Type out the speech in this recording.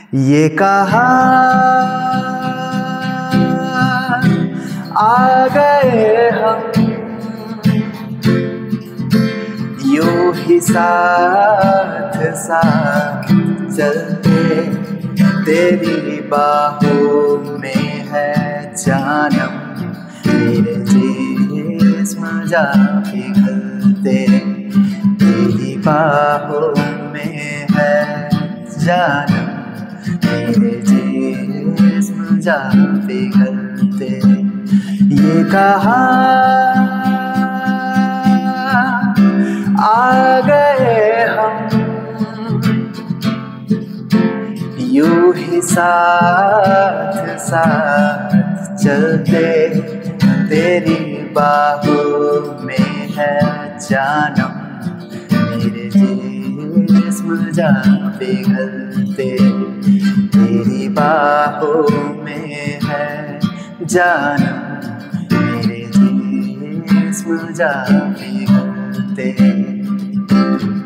ये कहा आ गए हम, यूं ही साथ साथ चलते, तेरी बाहों में है जानम, मेरे जिस्म जा पिघलते, तेरी बाहों में है जानम, मेरे जिस्म जा पिघलते। ये कहा आ गए हम, यूं ही साथ साथ चलते, तेरी बाहों में है जानम, मेरे जिस्म जा पिघलते, तेरी बाहों में है जानम, मेरे जिस्म जा पिघलते।